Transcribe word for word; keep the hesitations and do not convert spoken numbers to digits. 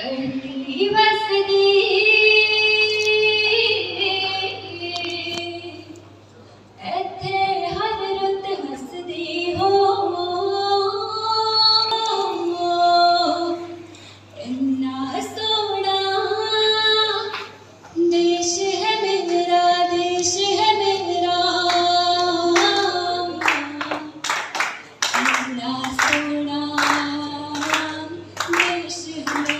धरती वसदी इत्थे हर रुत हसदी हो इन्ना सोना देश है मेरा, देश है मेरा, इन्ना सोना देश है